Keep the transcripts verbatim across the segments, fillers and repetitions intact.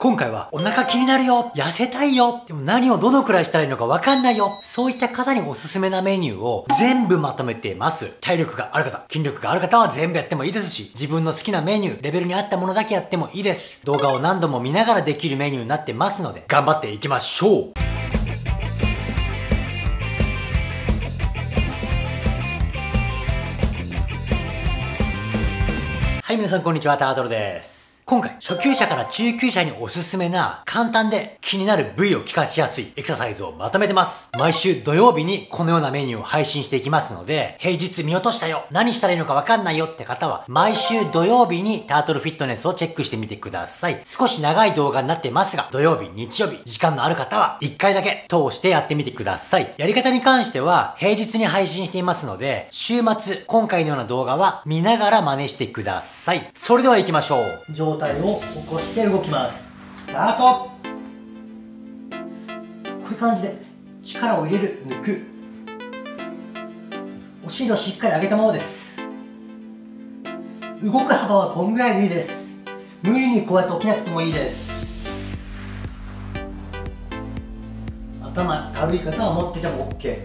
今回はお腹気になるよ、痩せたいよ、でも何をどのくらいしたらいいのかわかんないよ、そういった方におすすめなメニューを全部まとめています。体力がある方、筋力がある方は全部やってもいいですし、自分の好きなメニュー、レベルに合ったものだけやってもいいです。動画を何度も見ながらできるメニューになってますので、頑張っていきましょう。はい、皆さんこんにちは、タートルです。今回、初級者から中級者におすすめな、簡単で気になる部位を効かしやすいエクササイズをまとめてます。毎週土曜日にこのようなメニューを配信していきますので、平日見落としたよ、何したらいいのかわかんないよって方は、毎週土曜日にタートルフィットネスをチェックしてみてください。少し長い動画になってますが、土曜日、日曜日、時間のある方は、いっかいだけ通してやってみてください。やり方に関しては、平日に配信していますので、週末、今回のような動画は見ながら真似してください。それでは行きましょう。上体を起こして動きます。スタート。こういう感じで力を入れる、抜く。お尻をしっかり上げたままです。動く幅はこんぐらいでいいです。無理にこうやって起きなくてもいいです。頭軽い方は持ってても オーケ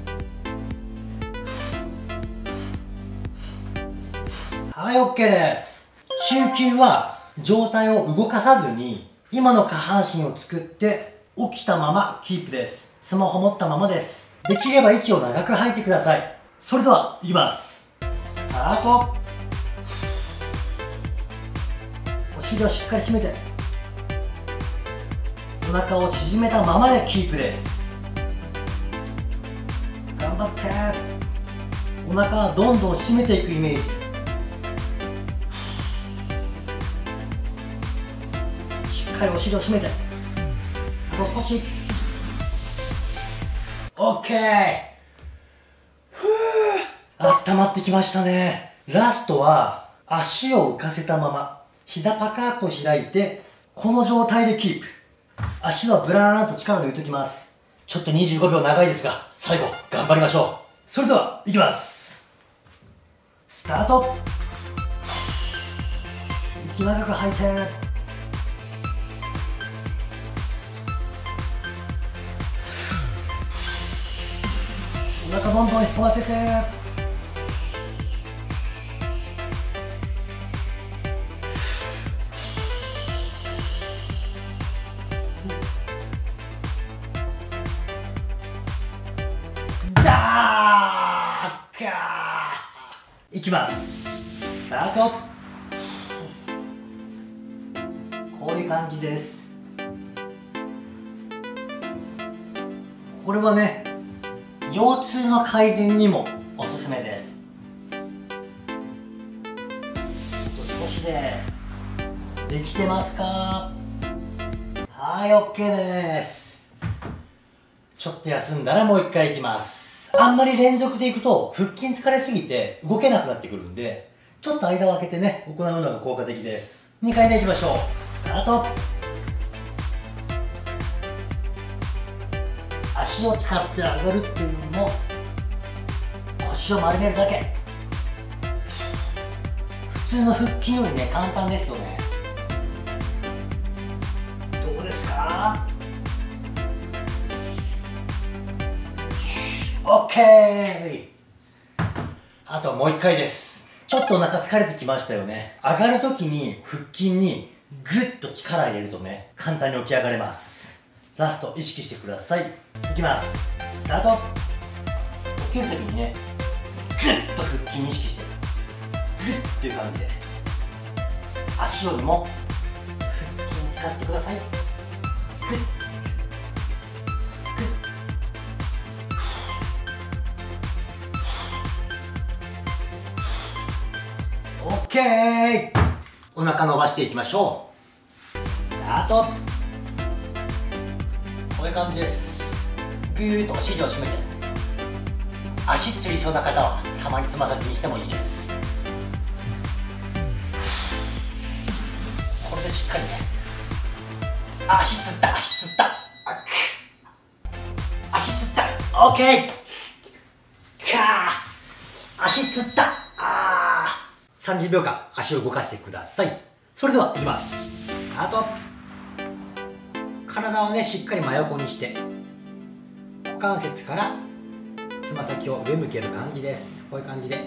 ー。はい、 オーケー です。中級は上体を動かさずに今の下半身を作って起きたままキープです。スマホ持ったままです。できれば息を長く吐いてください。それではいきます。スタート。お尻をしっかり締めてお腹を縮めたままでキープです。頑張って。お腹はどんどん締めていくイメージ。しっかりお尻を締めて、あと少し。 オーケー。 ふう、あったまってきましたね。ラストは足を浮かせたまま膝パカッと開いて、この状態でキープ。足はブラーンと力抜いておきます。ちょっとにじゅうごびょう長いですが、最後頑張りましょう。それではいきます。スタート。息長く吐いて、お腹どんどん引っ込ませて、ダーッカー。いきます。スタート。こういう感じです。これはね、腰痛の改善にもおすすめです。少しです。できてますか？はい、 オーケー です。ちょっと休んだらもう一回いきます。あんまり連続でいくと腹筋疲れすぎて動けなくなってくるんで、ちょっと間を空けてね、行うのが効果的です。にかいめいきましょう。スタート。足を使って上がるっていうよりも腰を丸めるだけ。普通の腹筋よりね、簡単ですよね。どうですか？ オーケー。 あともういっかいです。ちょっとお腹疲れてきましたよね。上がるときに腹筋にグッと力入れるとね、簡単に起き上がれます。ラスト意識してください。いきます。スタート。起きるときにね、グッと腹筋に意識してグッという感じで、足よりも腹筋使ってください。グッグッ。オッケー。お腹伸ばしていきましょう。スタート。こういう感じです。ぐーっとお尻を締めて、足つりそうな方はたまにつま先にしてもいいです。これでしっかりね、足つった、足つった、足つった、オーケー。かー、足つった。あー、さんじゅうびょうかん足を動かしてください。それではいきます。スタート。 体をねしっかり真横にして股関節からつま先を上向ける感じです。こういう感じで、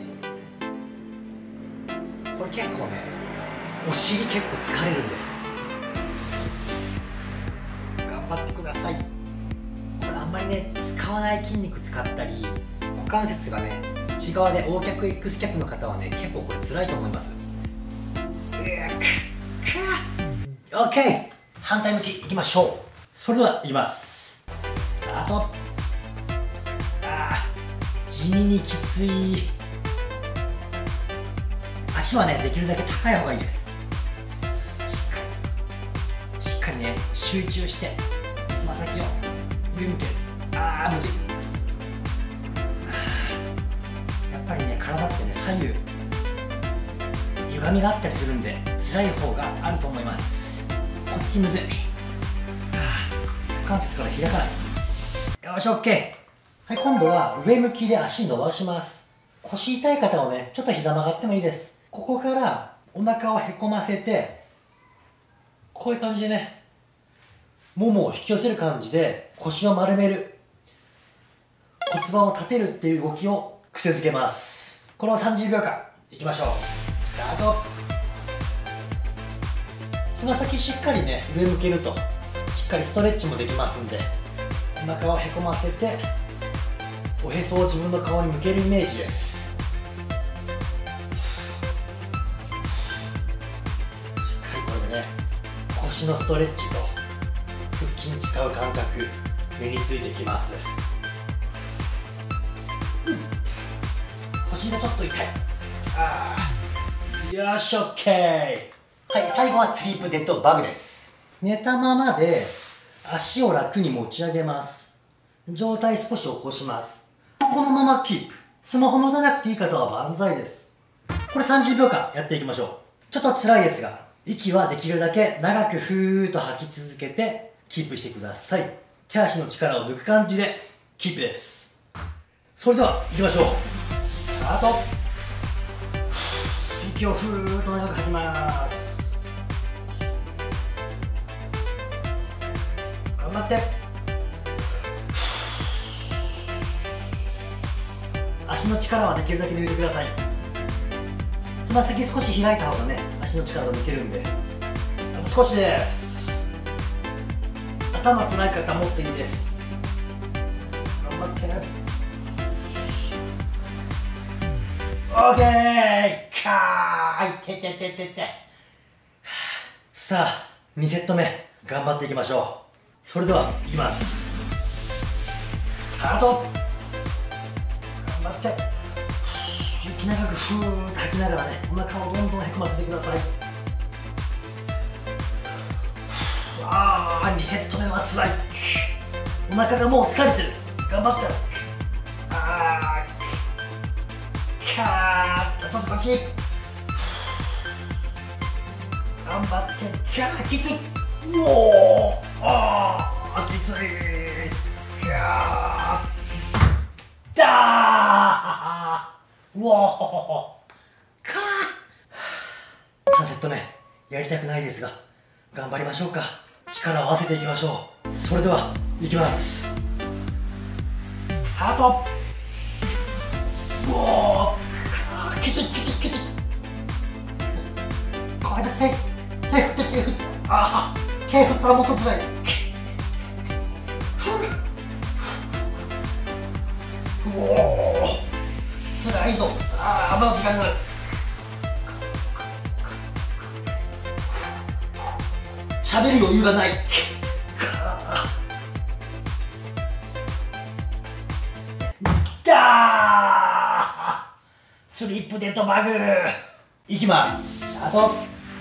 これ結構ねお尻結構疲れるんです。頑張ってください。これあんまりね使わない筋肉使ったり股関節がね内側で O 脚 X 脚の方はね結構これ辛いと思います。オッケー、反対向きいきましょう。それではいきます。スタート。あー地味にきつい。足はねできるだけ高い方がいいです。しっかりしっかりね集中してつま先を上向ける。あーむずい。やっぱりね体ってね左右歪みがあったりするんで辛い方があると思います。こっちむずい。股関節から開かない。よし OK。 はい、今度は上向きで足伸ばします。腰痛い方はねちょっと膝曲がってもいいです。ここからお腹をへこませてこういう感じでねももを引き寄せる感じで腰を丸める、骨盤を立てるっていう動きを癖づけます。このさんじゅうびょうかんいきましょう。スタート。つま先しっかりね上向けるとしっかりストレッチもできますんで、お腹をへこませておへそを自分の顔に向けるイメージです。しっかりこれでね腰のストレッチと腹筋使う感覚目についてきます。腰がちょっと痛い。あーよし OK。はい、最後はスリープデッドバグです。寝たままで足を楽に持ち上げます。上体少し起こします。このままキープ。スマホ持たなくていい方は万歳です。これさんじゅうびょうかんやっていきましょう。ちょっと辛いですが息はできるだけ長くふーっと吐き続けてキープしてください。手足の力を抜く感じでキープです。それでは行きましょう。スタート。息をふーっと長く吐きます。頑張って。足の力はできるだけ抜いてください。つま先少し開いた方がね足の力が抜けるんで、あと少しです。頭つらい方もっといいです。頑張って。オーケー。かーいててててて。さあにセットめ頑張っていきましょう。それではいきます。スタート。頑張って息長くふーっと吐きながらねお腹をどんどんへこませてください。あーにセットめはつらい。お腹がもう疲れてる。頑張って。あーキャーあと少し頑張って。キャーきつい。うおーあーきつい。キャーだーうおーかーさんセットめやりたくないですが頑張りましょうか。力を合わせていきましょう。それではいきます。スタート。うおーきついきついきつい。これだけ手振って手振って。ああ手振ったらもっとつらい。うおーつらいぞ。ああまだ時間がある。喋る余裕がない。だースリップデッドバグいきます。スタート。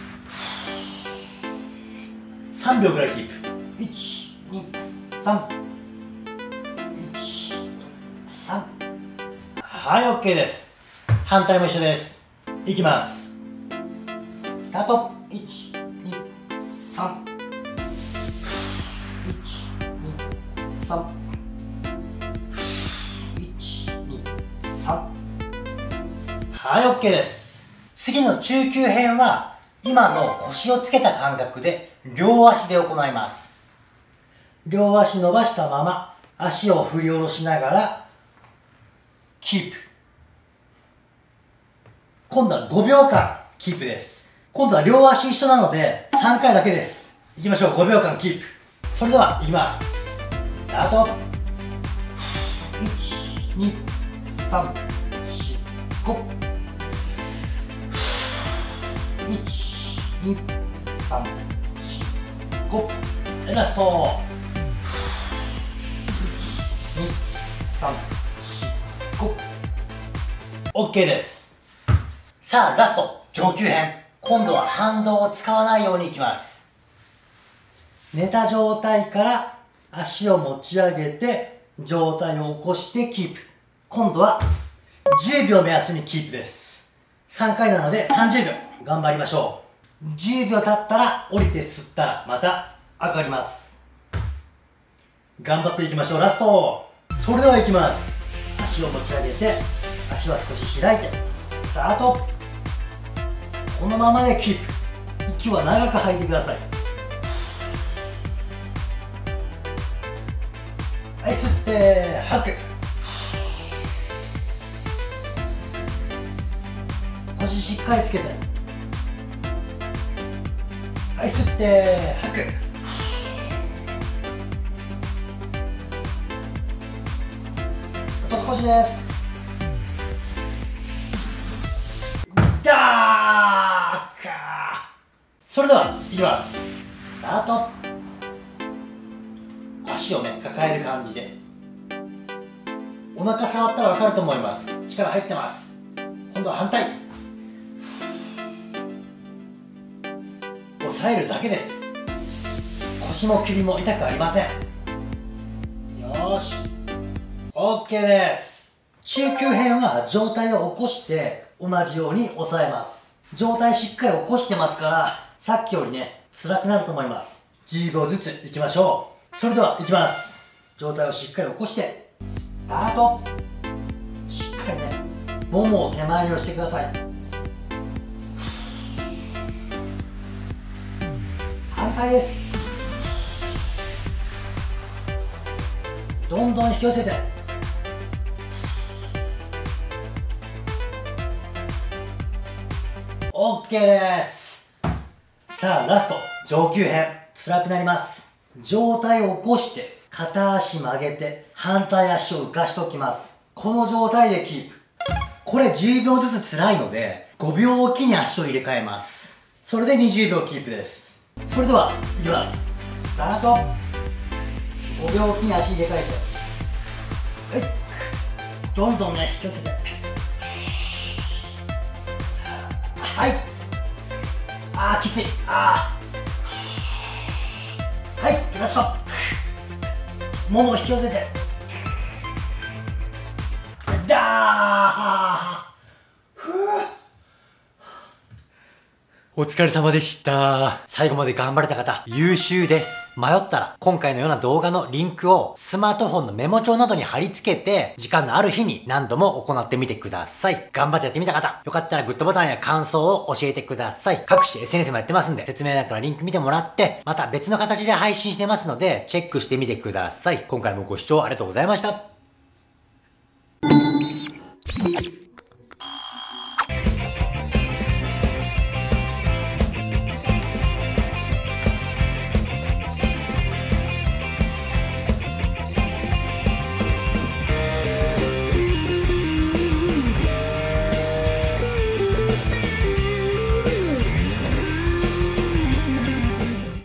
さんびょうぐらいキープ。いち、に、さん いち、に、さん。はい OK です。反対も一緒です。いきます。スタート。いち、に、さん いち、に、さん いち、に、さん。はい OK です。次の中級編は今の腰をつけた感覚で両足で行います。 両足伸ばしたまま、足を振り下ろしながら、キープ。今度はごびょうかんキープです。今度は両足一緒なので、さんかいだけです。いきましょう。ごびょうかんキープ。それでは、いきます。スタート。いち、に、さん、よん、ご。いち、に、さん、よん、ご。ラスト。いち、に、さん、よん、ご。OK です。さあ、ラスト、上級編。今度は反動を使わないようにいきます。寝た状態から足を持ち上げて、上体を起こしてキープ。今度はじゅうびょう目安にキープです。さんかいなのでさんじゅうびょう。頑張りましょう。じゅうびょう経ったら降りて吸ったらまた上がります。頑張っていきましょう。ラスト。それではいきます。足を持ち上げて、足は少し開いて、スタート。このままでキープ。息は長く吐いてください。はい、吸って吐く。腰しっかりつけて。はい、吸って吐く。あと少しです。だーか。それではいきます。スタート。足をね、抱える感じで。お腹触ったら分かると思います。力入ってます。今度は反対。押さえるだけです。腰も首も痛くありません。よーし。OK です。中級編は上体を起こして同じように押さえます。上体しっかり起こしてますから、さっきよりね、辛くなると思います。じゅうびょうずついきましょう。それではいきます。上体をしっかり起こしてスタート。しっかりね、ももを手前に押してください。反対です。どんどん引き寄せて。OK です。さあラスト、上級編。辛くなります。上体を起こして片足曲げて反対足を浮かしておきます。この状態でキープ。これじゅうびょうずつ辛いのでごびょうおきに足を入れ替えます。それでにじゅうびょうキープです。それではいきます。スタート。ごびょうおきに足入れ替えて、はい、どんどんね引き寄せて、はい、あーきつい、あー、はい、ラスト。ももを引き寄せて、だー、ふー。お疲れ様でした。最後まで頑張れた方、優秀です。迷ったら、今回のような動画のリンクをスマートフォンのメモ帳などに貼り付けて、時間のある日に何度も行ってみてください。頑張ってやってみた方、よかったらグッドボタンや感想を教えてください。各種 エスエヌエス もやってますんで、説明欄からリンク見てもらって、また別の形で配信してますので、チェックしてみてください。今回もご視聴ありがとうございました。